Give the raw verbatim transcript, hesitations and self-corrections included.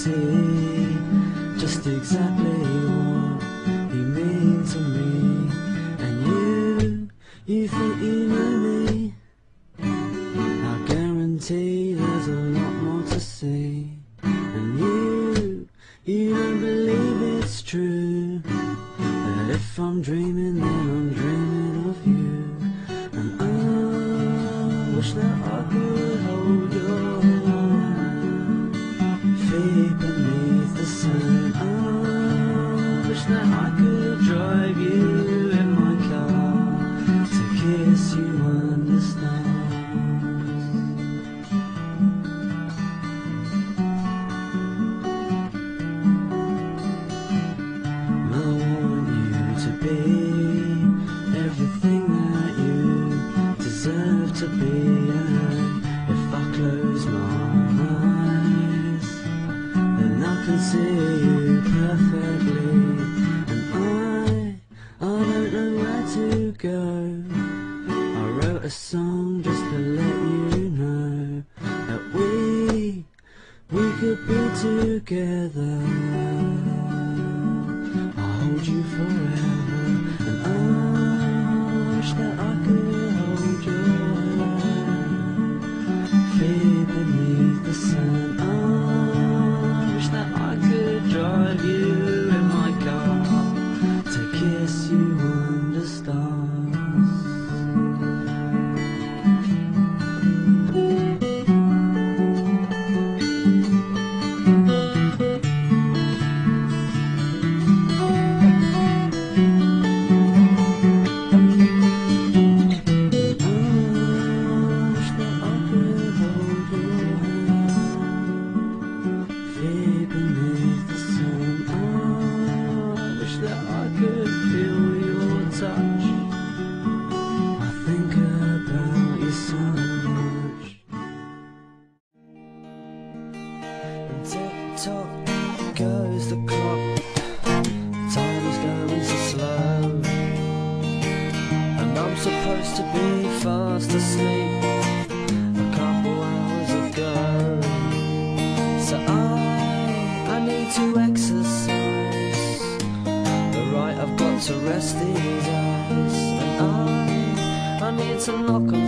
see just exactly what you mean to me. And you, you think you know me. I guarantee there's a lot more to see. And you, you don't believe it's true, that if I'm dreaming then I'm dreaming of you. And I wish that I could hold your hand, feet beneath the sun. I wish that I could drive you in my car, to kiss you under stars. I want you to be everything that you deserve to be. And if I close my eyes, then I can see you perfectly. And I, I don't know where to go. I wrote a song just to let you know that we, we could be together. I'll hold you forever. And I wish that I could hold your hand, feet beneath the sun. I wish that I could drive you in my car, to kiss you under stars. Beneath the sun, I wish that I could feel your touch. I think about you so much. And tick-tock goes the clock, time is going so slow, and I'm supposed to be fast asleep a couple hours ago. So I I need to exercise the right I've got to rest these eyes. And I, I need to knock on